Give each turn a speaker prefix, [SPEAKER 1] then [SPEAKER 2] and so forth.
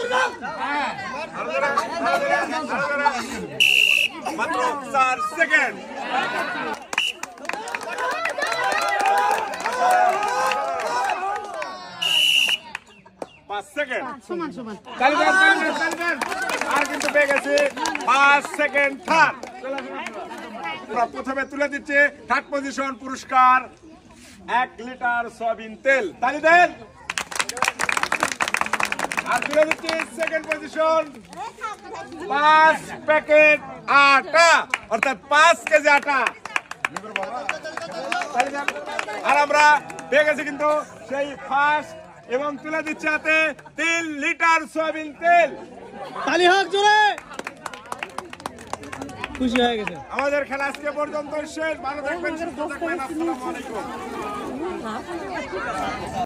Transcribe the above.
[SPEAKER 1] মাত্র 4 সেকেন্ড। আর কিন্তু পেয়ে গেছে 5 সেকেন্ড থার্ড। প্রথমে তুলে দিচ্ছে থার্ড পজিশন পুরস্কার 1 লিটার সয়াবিন তেল, তালি দেন। আর তুলে দিচ্ছে সেকেন্ড পজিশন 5 প্যাকেট আটা, অর্থাৎ 5 কেজি আটা। আর আমরা পেয়ে গেছি কিন্তু সেই ফার্স্ট এবং তুলে দিচ্ছে হাতে 3 লিটার সয়াবিন তেল।
[SPEAKER 2] তালি হোক জোরে, খুশি হয়ে গেছে।
[SPEAKER 1] আমাদের খেলা আজকে পর্যন্ত শেষ। ভালো থাকবেন, সুস্থ থাকবেন। আসসালামু আলাইকুম।